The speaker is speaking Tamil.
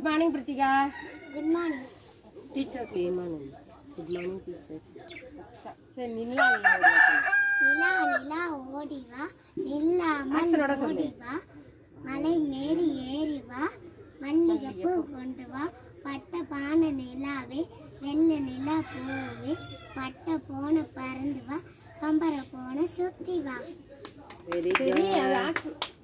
Morning Prithika. Good morning teachers name good morning teachers. சரி நிலா நிலா நிலா ஓடி வா நில்லாமல் ஓடி வா மலை மேரி ஏறி வா மல்லிகைப்பூ கொண்டு வா பட்ட பானை நிலாவே வெள்ளை நிலா பூவே பட்ட போன பறந்து வா கம்பரை போன சுத்தி வா. Very good.